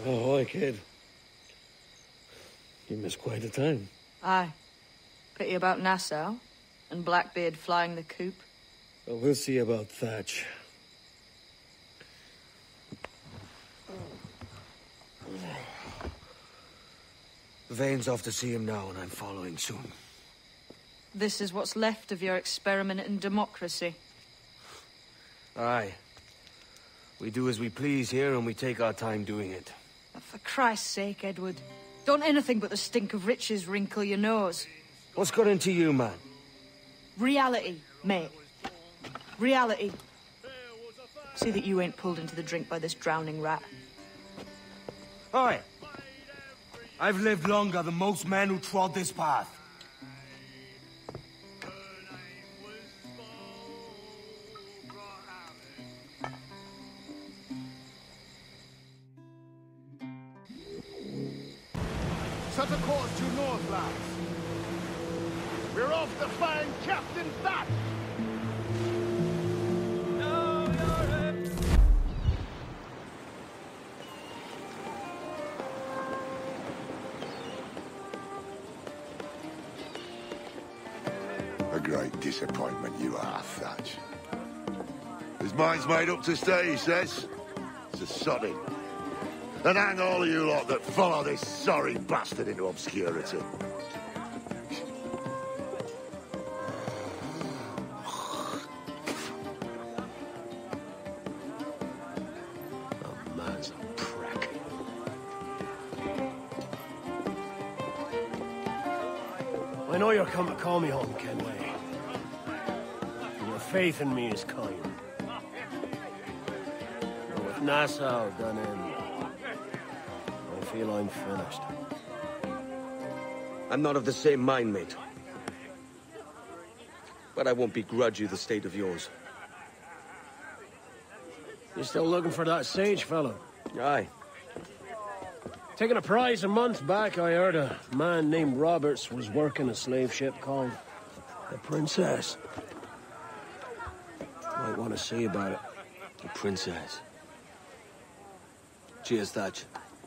Ahoy, kid. You missed quite a time. Aye. Pity about Nassau, and Blackbeard flying the coop. Well, we'll see about Thatch. Vane's off to see him now, and I'm following soon. This is what's left of your experiment in democracy. Aye. We do as we please here, and we take our time doing it. For Christ's sake, Edward. Don't anything but the stink of riches wrinkle your nose. What's got into you, man? Reality, mate. Reality. See that you ain't pulled into the drink by this drowning rat. Aye. I've lived longer than most men who trod this path. Set a course to north, lads. We're off to find Captain Thatch. A great disappointment you are, Thatch. His mind's made up to stay, he says. It's a sodding. And hang all of you lot that follow this sorry bastard into obscurity. The man's a prick. I know you're come to call me home, Kenway. Your faith in me is kind. But with Nassau done in, I feel I'm finished. I'm not of the same mind, mate. But I won't begrudge you the state of yours. You still looking for that sage fellow? Aye. Taking a prize a month back, I heard a man named Roberts was working a slave ship called the Princess. Might want to see about it. The Princess. Cheers, Thatch.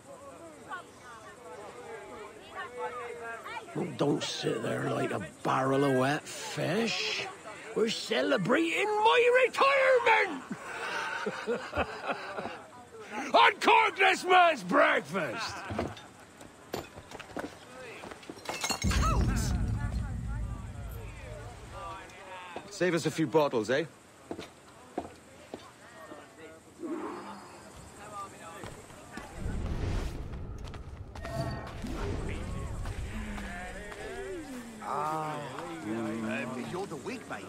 Oh, don't sit there like a barrel of wet fish. We're celebrating my retirement! Uncork this man's breakfast! Save us a few bottles, eh? You're the wig maker.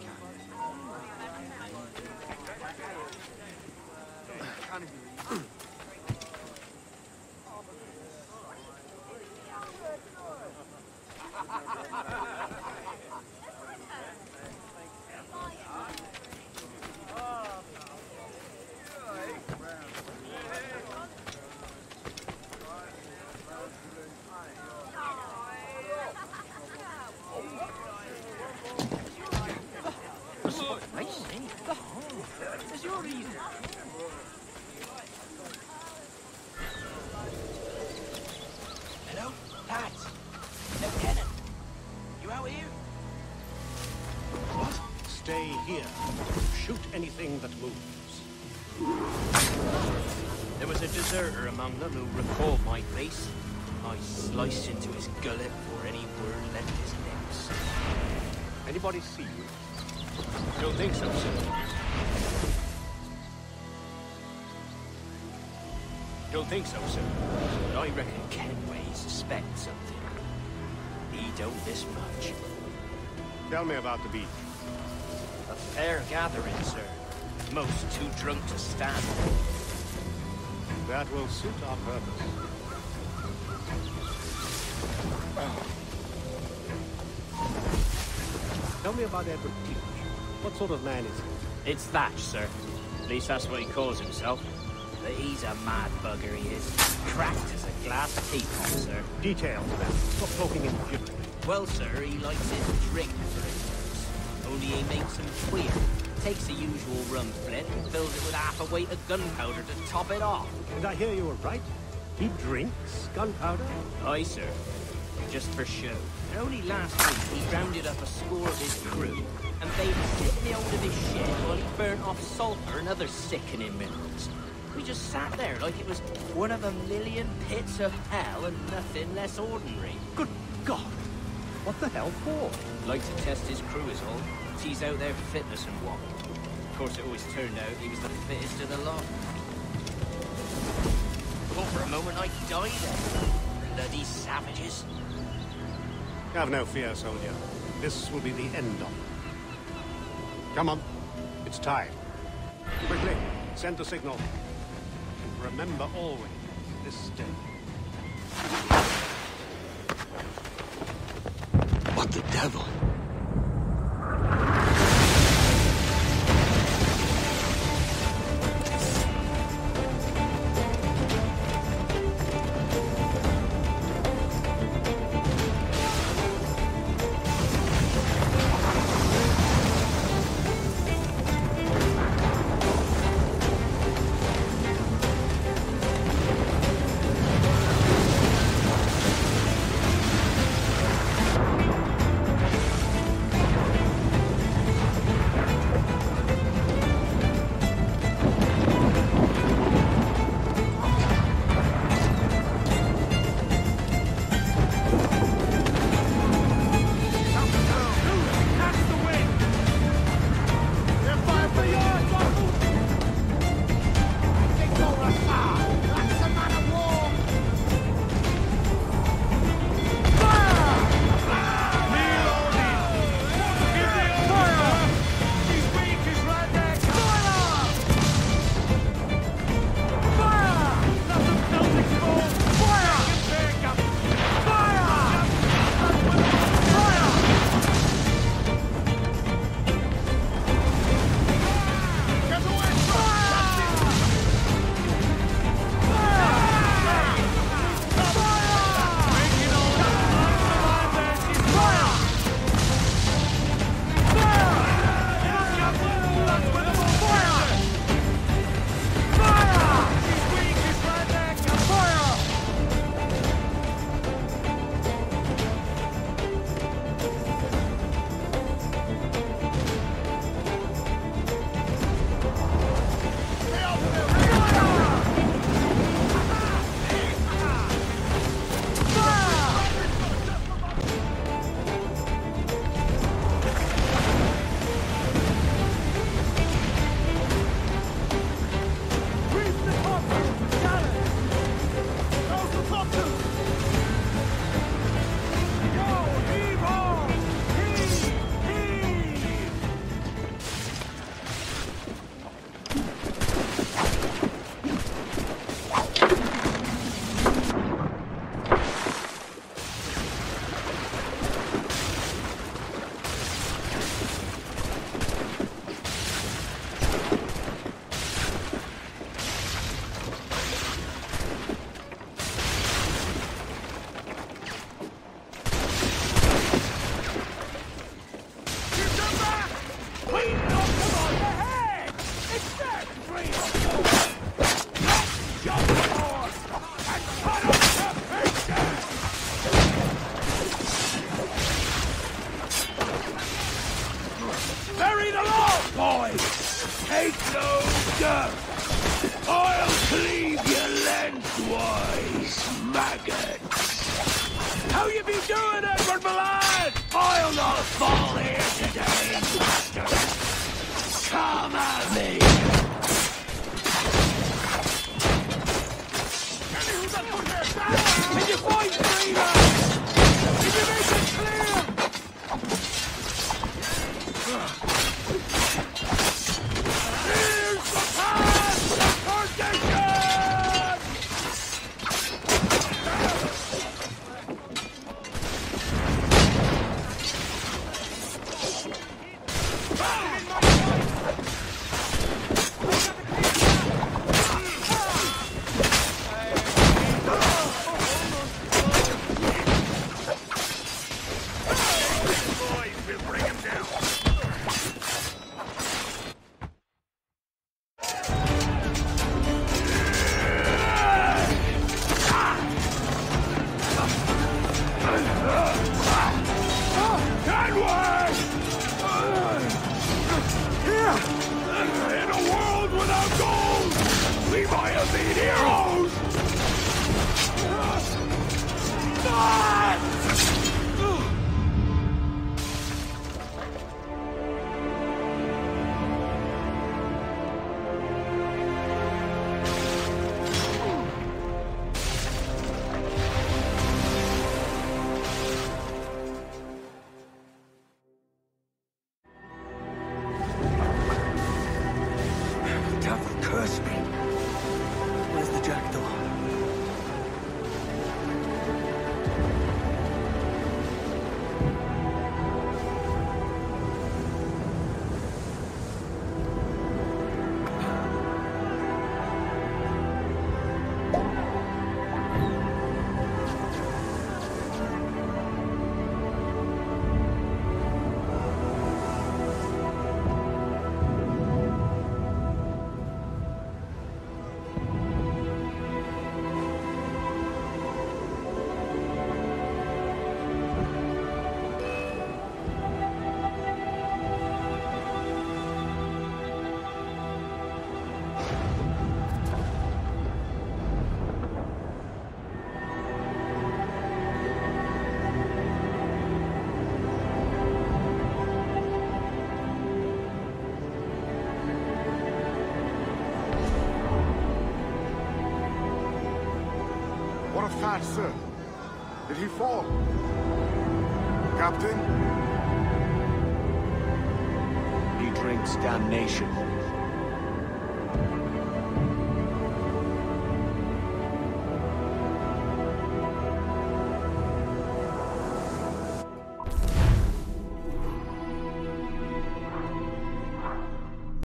Hello? Lads! Lieutenant! You out here? What? Stay here. Shoot anything that moves. There was a deserter among them who recalled my face. I sliced into his gullet before any word left his lips. Anybody see you? Don't think so, sir. Don't think so, sir. But I reckon Kenway suspects something. He don't miss much. Tell me about the beach. A fair gathering, sir. Most too drunk to stand. That will suit our purpose. Tell me about Edward Teach. What sort of man is he? It's Thatch, sir. At least that's what he calls himself. But he's a mad bugger, he is. Cracked as a glass teapot, sir. Details, man. Stop talking in gibberish. Well, sir, he likes his drink, for instance. Only he makes them queer. Takes the usual rum flint and fills it with half a weight of gunpowder to top it off. Did I hear you were right? He drinks gunpowder? Aye, sir. Just for show. And only last week he rounded up a score of his crew and bade us sit in the hold of his shed while he burnt off sulphur and other sickening minerals. We just sat there like it was one of a million pits of hell and nothing less ordinary. Good God! What the hell for? Like to test his crew is all. Tease out their fitness and what. Of course, it always turned out he was the fittest of the lot. Thought for a moment I died there. Bloody savages. Have no fear, soldier. This will be the end of it. Come on. It's time. Quickly, send the signal. And remember always this day. What the devil? unseen heroes! Devil curse me. Where's the jackdaw? What of that, sir? Did he fall? Captain? He drinks damnation.